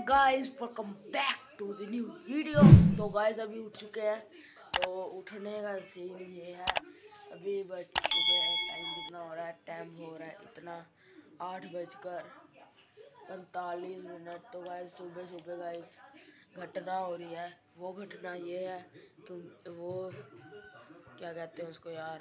Guys welcome back to the new video. तो guys अभी उठ चुके हैं। तो उठने का सीन ये है, अभी बज चुके हैं, टाइम कितना हो रहा है, टाइम हो रहा है इतना 8:45। तो गाइस सुबह सुबह गाइस घटना हो रही है। वो घटना ये है कि वो क्या कहते हैं उसको यार,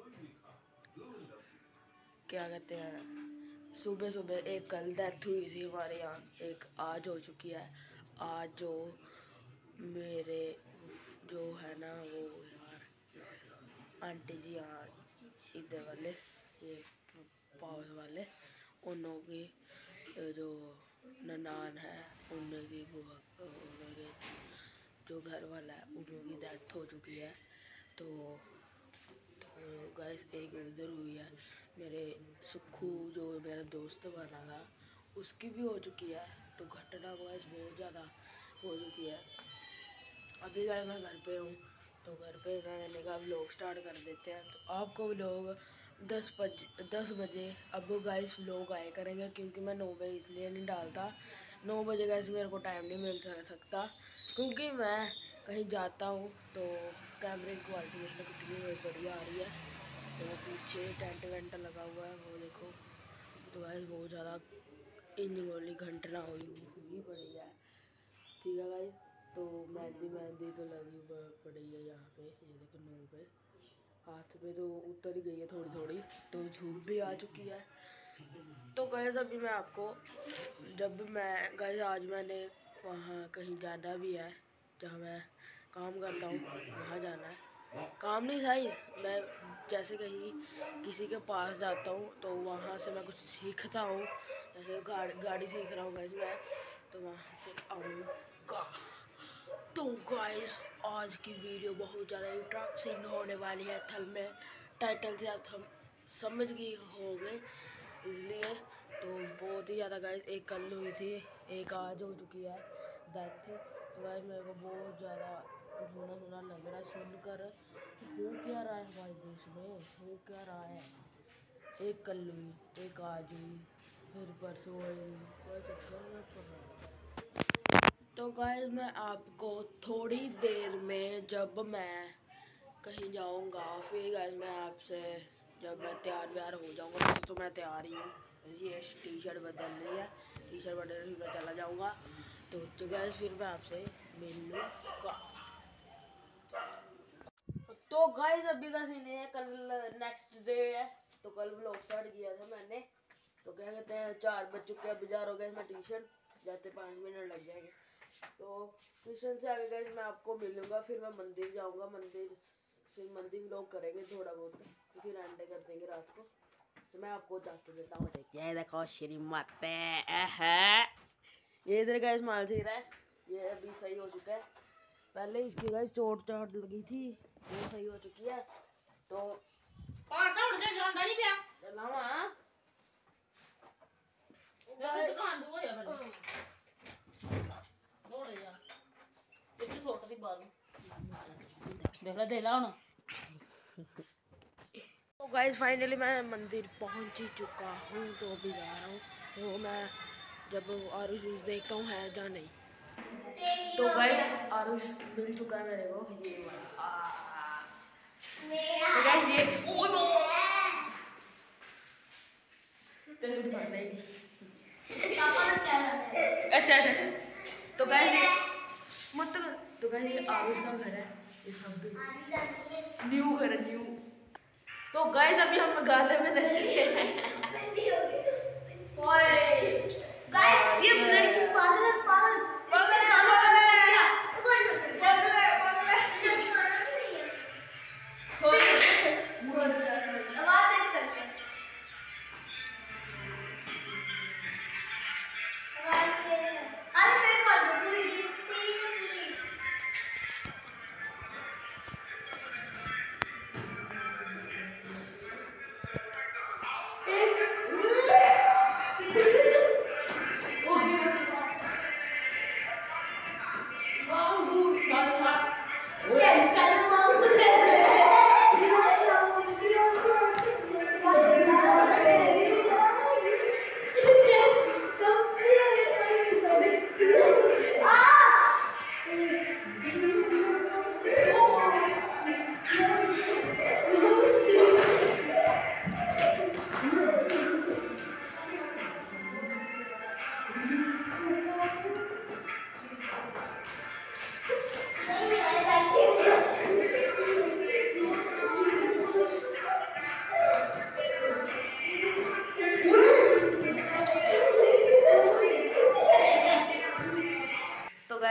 क्या कहते हैं, सुबह सुबह एक कल डेथ हुई थी हमारे यहाँ, एक आज हो चुकी है। आज जो मेरे जो है ना वो यार आंटी जी यहाँ इधर वाले ये पास वाले उन लोगों की जो ननान है उनकी बुआ उनके जो घर वाला है उन लोगों की डेथ हो चुकी है। तो गाइस एक उधर हुई है, मेरे सुखू जो मेरा दोस्त बना था उसकी भी हो चुकी है। तो घटना गाइस बहुत ज़्यादा हो चुकी है। अभी गाइस मैं घर पे हूँ, तो घर पे मैंने कहा व्लॉग स्टार्ट कर देते हैं। तो आपको व्लॉग 10 बजे अब गाइस व्लॉग आए करेंगे, क्योंकि मैं 9 बजे इसलिए नहीं डालता। 9 बजे गाइस मेरे को टाइम नहीं मिल सकता, क्योंकि मैं कहीं जाता हूँ। तो कैमरे की क्वालिटी इसमें कितनी बढ़िया आ रही है। तो पीछे टेंट वेंट लगा हुआ है वो देखो। तो गाइस बहुत ज़्यादा इंजन वाली घटना हुई पड़ी है, ठीक है गाइस। तो मेहंदी तो लगी पड़ी है यहाँ पे, ये देखो मुँह पे, हाथ पे तो उतर ही गई है थोड़ी थोड़ी, तो धूप भी आ चुकी है। तो गाइस अभी मैं आपको गाइस आज मैंने वहाँ कहीं जाना भी है, जहाँ मैं काम करता हूँ वहाँ जाना है। काम नहीं गाइस, मैं जैसे कहीं किसी के पास जाता हूँ तो वहाँ से मैं कुछ सीखता हूँ, जैसे गाड़ी सीख रहा हूँ गाइस मैं, तो वहाँ से आऊँगा। तो गाइस आज की वीडियो बहुत ज़्यादा इंटरेस्टिंग होने वाली है। में टाइटल से आप हम समझ गए होंगे, इसलिए तो बहुत ही ज़्यादा गाइस एक कल हुई थी, एक आज हो चुकी है डेथ। तो गाइस मेरे को बहुत ज़्यादा सुना लग रहा है सुनकर, हो क्या रहा है हमारे देश में, हो क्या रहा है। एक कल हुई, एक आज हुई, फिर परसों हुई, कोई चक्कर में पड़ रहा है। तो गाइस मैं आपको थोड़ी देर में जब मैं कहीं जाऊंगा फिर गाइस मैं आपसे, जब मैं तैयार हो जाऊंगा, तो मैं तैयार ही हूँ। ये टी शर्ट बदल रही है, टी शर्ट बदल रही मैं चला जाऊंगा। तो गाइस फिर मैं आपसे मिलूंगा। तो गाइस अभी का सीन है, कल नेक्स्ट डे है, तो कल व्लॉग स्टार्ट किया था मैंने। तो क्या कहते हैं 4 बज चुके हैं, बाजार हो गया, मैं ट्यूशन जाते 5 मिनट लग जाएंगे। तो ट्यूशन से आगे गाइस मैं आपको मिलूंगा, फिर मैं मंदिर जाऊंगा, फिर मंदिर व्लॉग करेंगे थोड़ा बहुत, तो फिर एंड कर देंगे रात को। तो मैं आपको जाके देता हूँ, देखिए देखो श्रीमत ये इधर गाइस माल ठीक है, ये अभी सही हो चुका है। पहले इसकी गाइस चोट लगी थी, वो सही हो चुकी है। तो तो गाइस फाइनली मैं मंदिर पहुंच ही चुका हूँ, तो अभी जा रहा हूँ। तो मैं जब आरुष देखता हूँ है या नहीं। तो गाइस आरुष मिल चुका है मेरे को, ये तो गाइस ये तेरे को दिखाना ही नहीं। अच्छा तो गाइस ये मतलब, तो गाइस ये आरुष का घर है, ये सब न्यू घर है, न्यू। तो गाइस अभी हम गाने में नचेंगे। गाइस ये लड़की पागल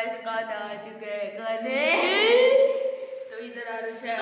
गाइस गाना आ चुका है गाने। तो इधर आरुष है।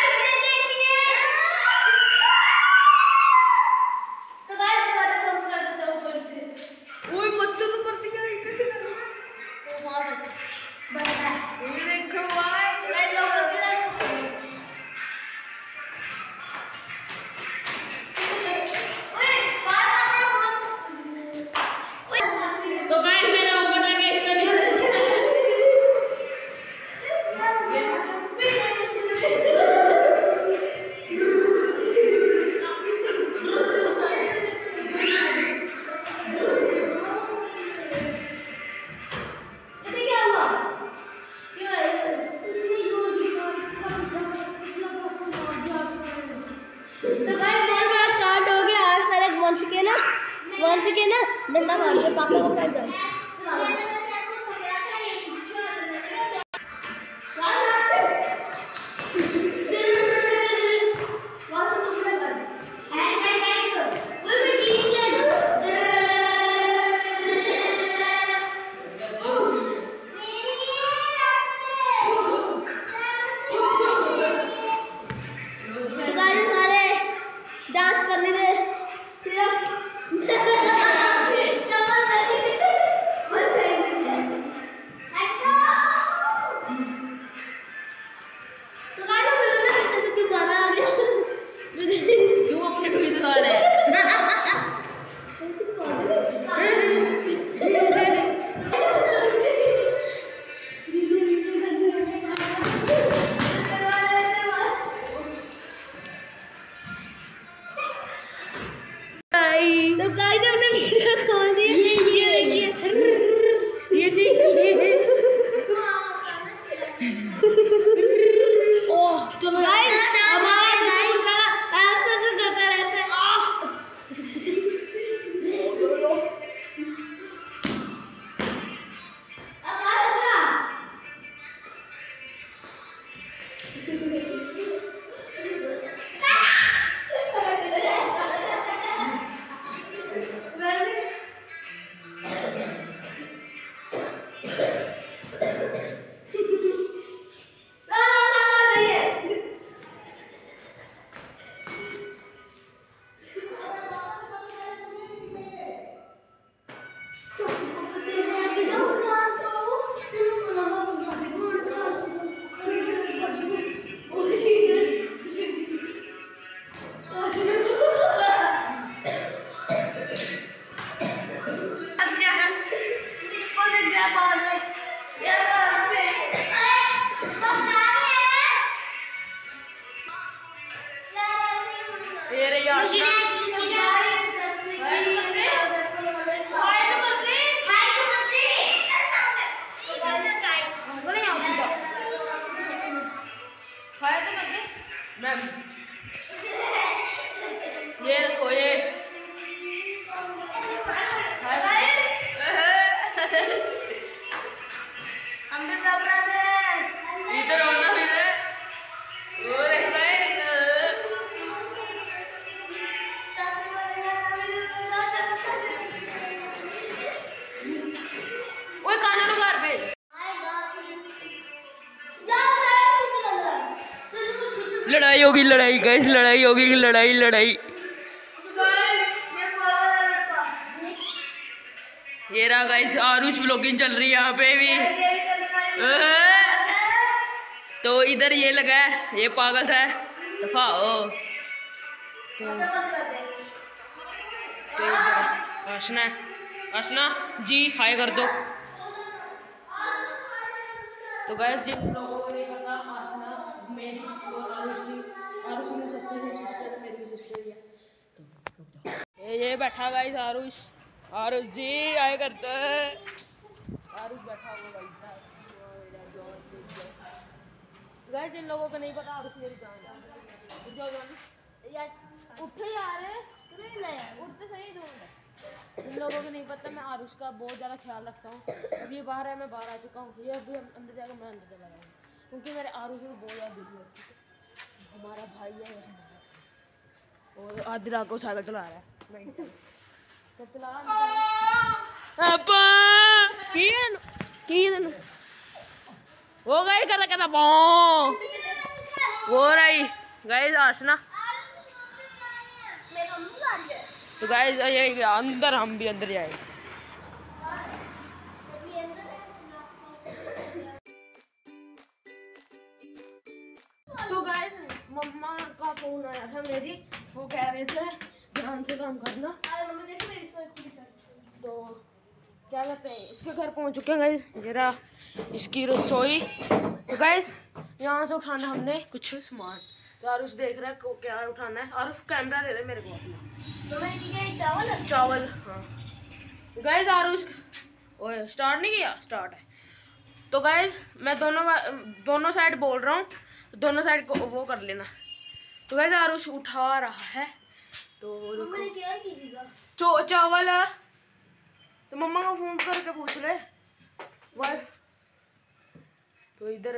वंश के ना डंडा मार के पापा को कर जाओ। डांस करने दे सिर्फ ये देखो ये इधर होना भी है वो काना तो घर पे लड़ाई होगी, लड़ाई गाइस, लड़ाई होगी, लड़ाई लड़ाई। ये रहा गाइस आरुष व्लॉगिंग चल रही है यहाँ पे भी। तो इधर ये लगा है, ये पागल है दफा हो। तो इधर आशना, आशना जी हाय कर दो। तो गाइस जिन लोगों को नहीं पता, आशना मेरी और आरुष की सिस्टर है, मेरी भी सिस्टर है। तो ये बैठा गाइस आरुष, आरुष जी आए करते हैं। आरुष बैठा हुआ गाइस, जिन लोगों को नहीं पता आरुष मेरी जान उठे यार, उठते सही दूर। जिन लोगों को नहीं पता, मैं आरुष का बहुत ज़्यादा ख्याल रखता हूँ। अब ये बाहर है, मैं बाहर आ चुका हूँ। ये अभी अंदर जाकर मैं अंदर चला जाऊँगा, क्योंकि मेरे आरुष को बहुत ज़्यादा दुखी होती है। हमारा भाई है और आधी रात को साइकिल चला रहा है। तो वो गाइस कहता वो रही गाइस आसना। तो गाइस ये अंदर, हम भी अंदर जाए। तो गाइस मम्मा का फोन आया था मेरी, वो कह रहे थे ध्यान से काम करना। तो क्या कहते हैं, इसके घर पहुंच चुके हैं गाइस। ये रहा इसकी रसोई। तो गाइस यहाँ से उठाना हमने कुछ सामान। तो आरुष देख रहा है को क्या उठाना है। आरुष कैमरा दे दे मेरे को अपना। तो चावल हाँ। गाइस आरुष ओए स्टार्ट नहीं किया, स्टार्ट है। तो गाइस मैं दोनों साइड बोल रहा हूँ, दोनों साइड को वो कर लेना। तो गाइस आरुष उठा रहा है। तो देखो चावल है। तो मम्मा को फोन करके पूछ ले वह। तो इधर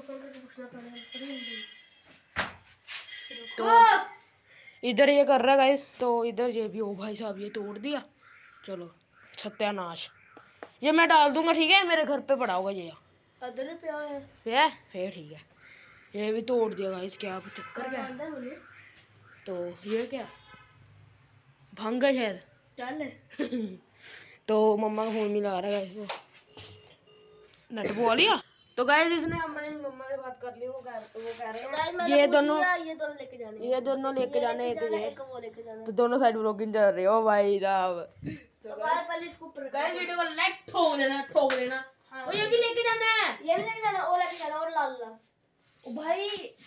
तो इधर ये कर रहा है गाइस। तो इधर ये भी, ओ भाई साहब ये तोड़ दिया। चलो सत्यानाश, ये मैं डाल दूंगा ठीक है, मेरे घर पे पड़ा होगा ये। अदर पे है फिर ठीक है। ये भी तोड़ दिया गाइस, क्या चक्कर क्या है। तो ये क्या भंग है शायद, चल। तो मम्मा का फोन मिला रहा है गाइस, वो नेट बोल लिया। तो गाइस इसने हमने मम्मा से बात कर ली। वो कह रहे हैं ये दोनों लेके जाने एक वो लेके जाना। तो दोनों साइड ब्लॉगिंग चल रही है। ओ भाई साहब तो गाइस पहले इसको गाइस वीडियो को लाइक ठोक देना। हाँ। और ये भी लेके जाना है, ये भी लेके जाना, और लेके जाना, और लाल ओ भाई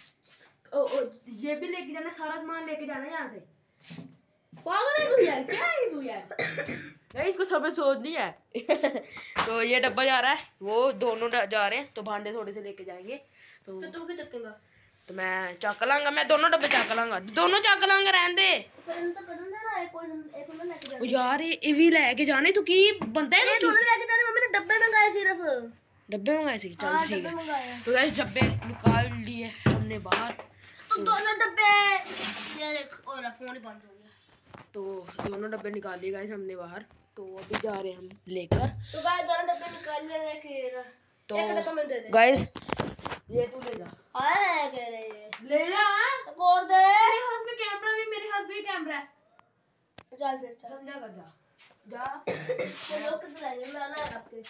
ये भी लेके जाना, सारा सामान लेके जाना है यहाँ से। पागल है तू यार, क्या है तू यार। नहीं इसको समझ सोच नहीं है। तो ये डब्बा जा रहा है, वो दोनों जा रहे हैं। तो भांडे थोड़े से लेके जाएंगे। तो तुम क्या चक्केगा? तो मैं चक लांगा, मैं दोनों डब्बे चक लांगा, दोनों चक लांगा, रहने दे। यार ये भी लेके जाने तो की बनता है। तो लेके जाने मम्मी ने डब्बे मंगाए, सिर्फ डब्बे मंगाए थे। चल ठीक है। तो गाइस डब्बे निकाल लिए हमने बाहर। तो दोनों डब्बे और फोन ही बंद हो गया। तो दोनों डब्बे निकाल लिए गाइस हमने बाहर। तो अभी जा रहे हैं हम लेकर। तो गाइस दोनों डब्बे निकाल लिए। तो गाइस ये तू ले जा। ले जा और दे। मेरे हाथ में कैमरा भी, मेरे हाथ में कैमरा है। चल फिर चल, समझा कर जा चलो किधर आएंगे, मैं आना है आपके।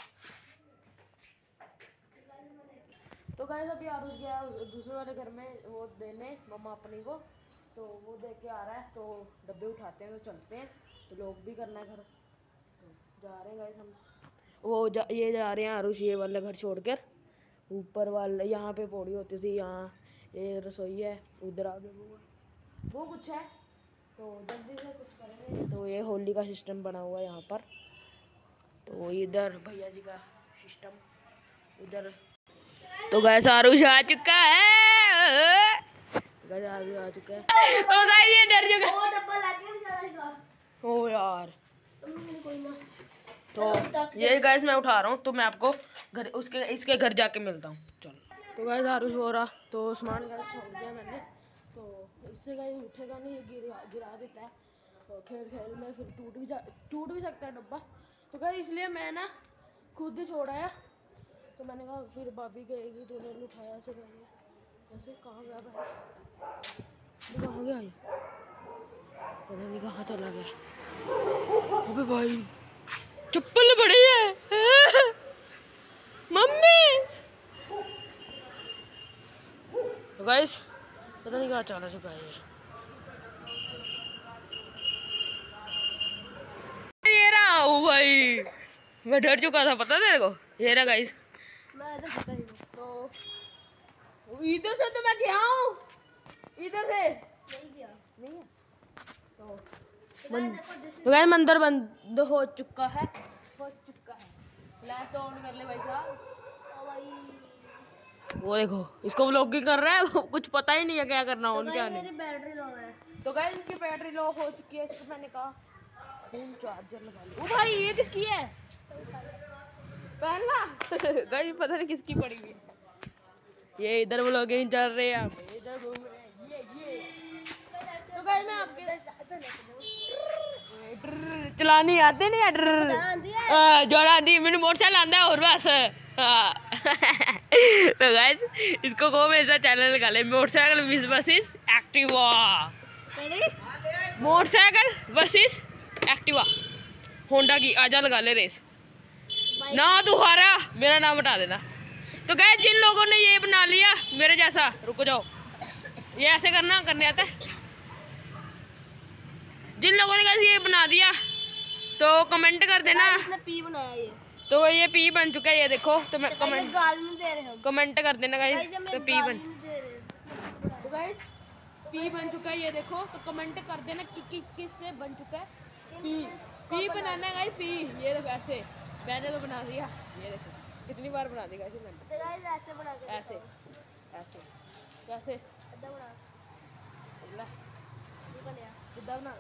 तो गाइस अभी आरुष गया दूसरे वाले घर में वो देने मम्मा अपनी को। तो वो देख के आ रहा है। तो डब्बे उठाते हैं तो चलते हैं। तो लोग भी करना है घर। तो जा रहे हैं गाइस हम। ये जा रहे हैं आरुष ये वाला घर छोड़कर। ऊपर वाला यहाँ पे पौड़ी होती थी, यहाँ ये रसोई है, उधर आगे वो कुछ है। तो जल्दी से कुछ करेंगे। तो ये होली का सिस्टम बना हुआ है यहाँ पर। तो इधर भैया जी का सिस्टम इधर। तो गाइस आरुष आ चुका है। गाइस आरुष आ चुका है। ओ गाइस ये डर चुका है। वो डब्बा लाके जाएगा। ओ यार तो ये गाइस मैं उठा रहा हूँ। तो मैं आपको घर इसके घर जाके मिलता हूँ। चलो। तो गाइस आरुष हो रहा। तो सामान गाइस छोड़ दिया मैंने। तो इससे गाइस उठेगा नहीं, गिरा देता है। तो खेल में फिर टूट भी सकता है डब्बा। तो गाइस इसलिए मैं ना खुद ही छोड़ा। तो मैंने कहा फिर भाभी गएगी तो उन्होंने उठाया ऐसे करके। ऐसे कहाँ गया भाई, कहाँ गया, पता नहीं कहाँ चला गया। अबे भाई चप्पल बड़ी है मम्मी। तो गाइस पता नहीं कहाँ चला चुका है ये रहा। ओ भाई मैं डर चुका था, पता तेरे को। ये रहा गाइस। तो इधर से तो मैं गया हूँ, इधर से नहीं है। तो गाइस मंदिर बंद हो चुका है। लाइट तो ऑन कर ले भाई साहब। वो देखो इसको व्लॉगिंग कर रहा है, कुछ पता ही नहीं है क्या करना है, क्या नहीं। मेरी बैटरी लो है। तो गाइस इसकी बैटरी लो हो चुकी है। इसको मैंने कहा फोन चार्जर लगा लो। ओ भाई ये किसकी है पहला। गाइस पता नहीं किसकी पड़ी हुई। ये इधर व्लॉगिंग चल रही है, इधर घूम रहे हैं ये। तो गाइस मैं आपके चलानी आती नहीं है। जोड़ा दी मैंने मोटरसाइकिल आंदा है और बस हाँ तो गाइस इसको को मेरा चैनल लगा ले, motorcycle versus Activa, motorcycle versus Activa Honda की। आजा लगा ले रेस ना, तू हारा मेरा नाम हटा देना। तो गाइस जिन लोगों ने ये बना लिया मेरे जैसा, रुक जाओ, ये ऐसे करने आता है। जिन लोगों ने गाइस ये बना दिया तो कमेंट कर देना। इसने पी बनाया ये, तो ये पी बन चुका है, ये देखो। तो मैं गाल नहीं दे रहे हम। कमेंट कर देना गाइस। तो पी बन, तो गाइस पी बन चुका है, ये देखो। तो कमेंट कर देना कि किससे बन चुका है पी बनाना है गाइस। पी ये देखो ऐसे मैंने तो बना दिया, ये देखो कितनी बार बना दी गाइस मैंने। ऐसे बना के ऐसे ऐसे कैसे बना कितना बना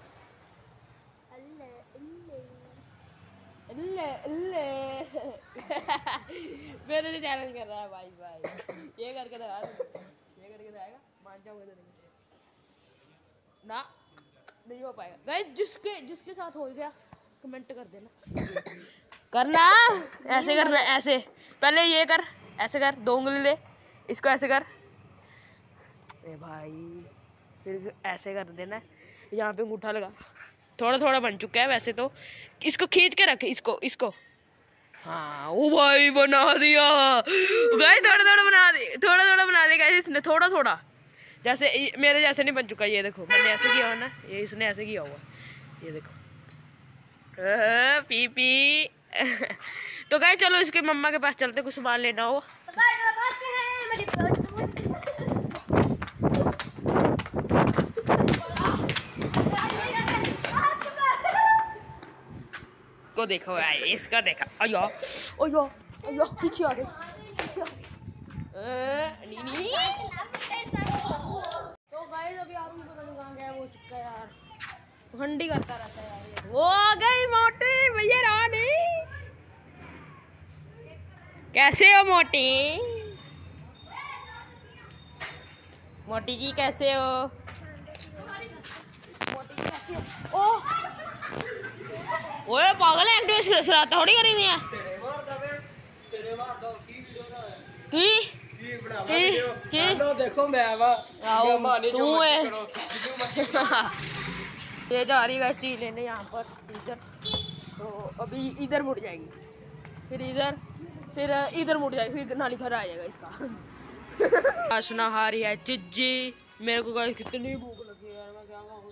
मेरे से चैलेंज कर रहा है भाई। ये करके दिखा, ये करके दिखाएगा, मान जाओगे तो नहीं ना, नहीं हो पाएगा गाइस। जिसके साथ हो गया कमेंट कर देना। करना ऐसे करना, ऐसे पहले ये कर, ऐसे कर, 2 उंगली ले, इसको ऐसे कर, ए भाई, फिर ऐसे कर देना, यहाँ पे अंगूठा लगा। थोड़ा थोड़ा बन चुका है वैसे तो, इसको खींच के रख, इसको हाँ ओ भाई बना दिया गाइस। थोड़ा थोड़ा बना दिया गाइस इसने, थोड़ा थोड़ा, जैसे मेरे जैसे नहीं बन चुका। ये देखो मैंने ऐसे किया हुआ ना, ये इसने ऐसे किया हुआ, ये देखो पी तो गाइस चलो इसके मम्मा के पास चलते, कुछ सामान लेना हो। को देखो यार, इसका देखा, अयो अयो अयो पीछे आ गई। तो गाइस अभी आप पता नहीं कहाँ गया, वो चुका यार, घंटी करता रहता है यार। वो गई मोटी भैया रानी, कैसे हो मोटी? मोटी जी कैसे हो? मोटी जी कैसे हो? ओ ओए पागल है, एक्टिव शरारत थोड़ी करी दी है। की देखो मैं तू है ये जा रही है सी लेने यहाँ पर इधर। तो अभी इधर मुड़ जाएगी, फिर इधर मुड़ जाएगी, फिर नाली घर आ जाएगा इसका। आसना हारी है चिज्जी, मेरे को गाइस कितनी भूख लगी है यार, मैं क्या खाऊंगा।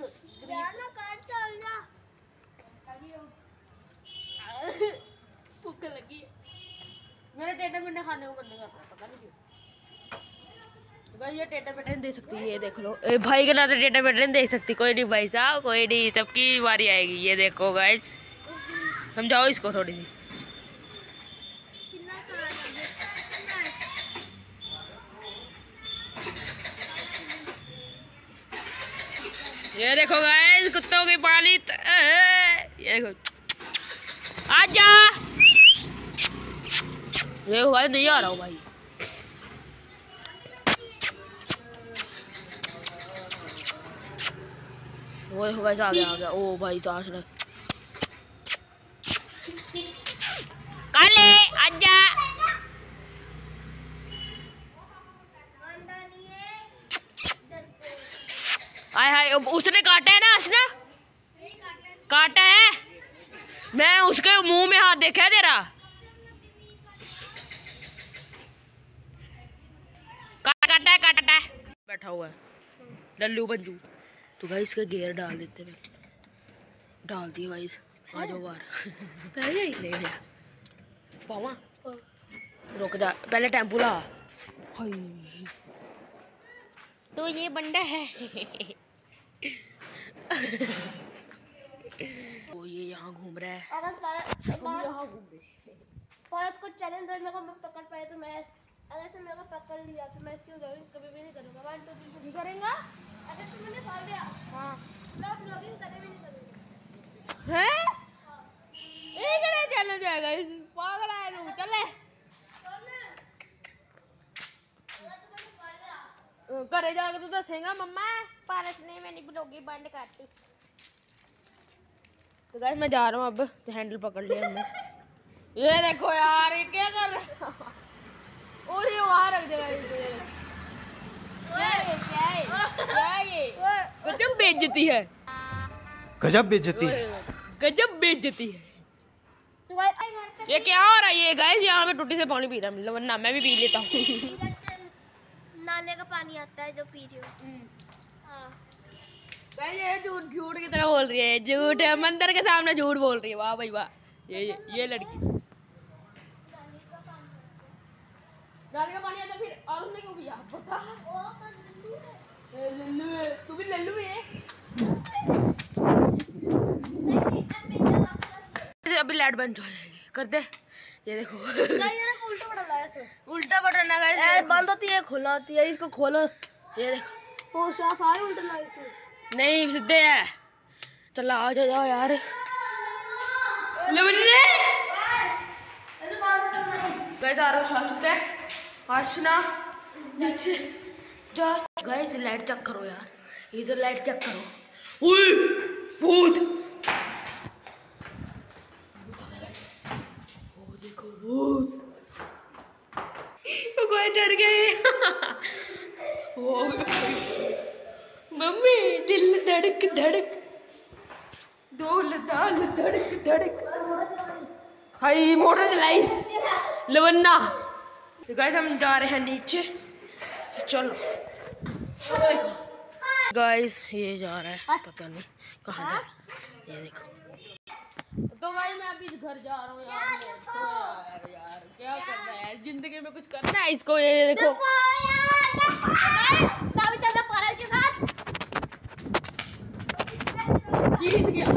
भूख लगी है, मेरा टेढ़ा मेढ़ा खाने को मन नहीं कर रहा, पता नहीं क्यों। तो ये टेढ़ा मेढ़ा नहीं दे सकती, ये देख लो। भाई के नाते टेढ़ा मेढ़ा नहीं देख सकती। कोई नहीं भाई साहब, कोई नहीं, सबकी बारी आएगी। ये देखो गाइस, समझाओ इसको थोड़ी सी। ये देखो गाइस कुत्तों की पाली, ये देखो आजा। ये भाई नहीं आ रहा हूँ भाई, वो देखो गाइस आ गया। ओ भाई सांस ने काले आजा। हाय हाय, उसने काटा है ना, असना काटा है, मैं उसके मुंह में हाथ देखा है तेरा। काटा है बैठा हुआ है लल्लू बंजू। तो गाइस इसके गेयर डाल देते हैं, डाल दिए गाइस। आ जाओ बाहर पहले ही ले गया पावा, रुक जा पहले टेम्पू ला। तो ये बंदा है वो ये यहाँ घूम रहा है, यहाँ घूम रहे। को चैलेंज मेरे को पकड़ पाए तो मैं, अगर तुम मेरे को पकड़ लिया तो मैं इसकी कभी भी नहीं करूँगा। 1 2 3 नहीं करेंगा, अगर तुम मैंने पकड़ लिया हाँ ब्लॉगिंग कभी भी नहीं करूँगा। हैं एक ना चैलेंज आएगा इस पागल है तू, चले घरे जाके तू दसेगा मम्मा पारस ने मैंने ब्लॉगिंग बंद कर दी। तो गाइस मैं जा रहा हूँ अब, तो हैंडल पकड़ लिया हमने। ये देखो यार, ये क्या और ये वहाँ रख देगा गजब बेइज्जती है, गजब बेइज्जती है। गजब बेइज्जती है। ये क्या हो रहा है ये गाइस? यहाँ पे टूटी से पानी पी रहा है, वरना मैं भी पी लेता हूँ। इधर से नाले का पानी आता है जो पी रही हो। हाँ गाइस ये झूठ की तरह बोल रही है, झूठ है, मंदिर के सामने झूठ बोल रही है। वाह भाई वाह, ये लड़की। नाले का पानी आता फिर और उसने क्यों पिया बता? लल्लू है, तू भी लल्लू है। अभी लाइट बंद हो जाएगी, कर दे। ये देखो उल्टा बटन लगाया इसमें। उल्टा बटन है गाइस, बंद होती है खुला होती है, इसको खोलो। ये देखो ओ सारे उल्टे लगाए इसमें। नहीं सीधे है। चल आ जाओ यार। गाइस आ चुके हैं। आशना नीचे जा। गाइस लाइट चेक करो यार, इधर लाइट चेक करो। ओए भूत, वो देखो भूत। कोई डर गए। वो मम्मी दिल धड़क धड़क, डोल डाल धड़क धड़क। हाय मोटर चलाइस लवन्ना। गाइस हम जा रहे हैं नीचे, तो चलो। गाइस ये जा रहा है, पता नहीं कहाँ जा रहा है। ये देखो। तो गाइस मैं अभी घर जा रहा हूँ यार। तो यार क्या करना है जिंदगी में, कुछ करना है इसको। ये देखो जीत गया।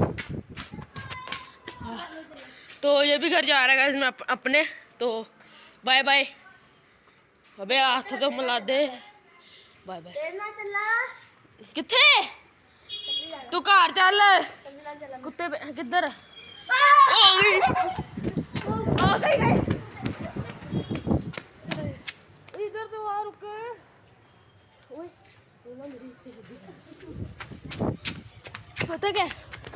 तो ये भी घर जा रहा है गाइस मैं अपने। तो बाय बाय। अबे आज तो मिला दे। Bye bye. किथे तू घर चल, कुत्ते किधर? इधर तो आ रुके। ओए पता क्या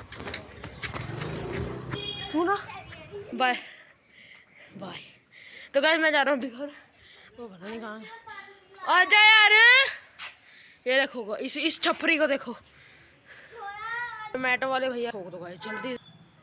तू ना। Bye bye. तो गाइस मैं जा रहा हूँ घर, वो पता नहीं कहाँ है। आ जा यार। ये देखो इस छपरी को देखो, टोमेटो वाले भैया ठोक दो गाइस जल्दी।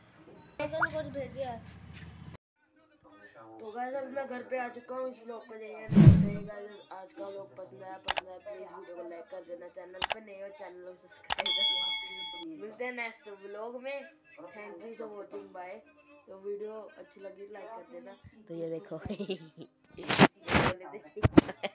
तो गाइस अभी मैं घर पे आ चुका हूँ। इस व्लॉग को आज का व्लॉग पसंद आया प्लीज वीडियो को लाइक कर देना, चैनल पे नए हो चैनल को सब्सक्राइब करना। मिलते हैं नेक्स्ट व्लॉग में। Thank you for watching, bye. तो वीडियो अच्छी लगी लाइक कर देना। तो ये देखो